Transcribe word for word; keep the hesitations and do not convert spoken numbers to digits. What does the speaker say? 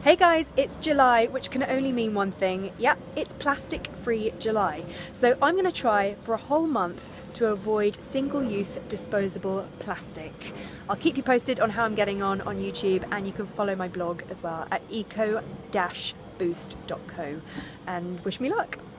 Hey guys, it's July, which can only mean one thing. Yep, it's plastic-free July. So I'm going to try for a whole month to avoid single-use disposable plastic. I'll keep you posted on how I'm getting on on YouTube, and you can follow my blog as well at eco dash boost dot co, and wish me luck.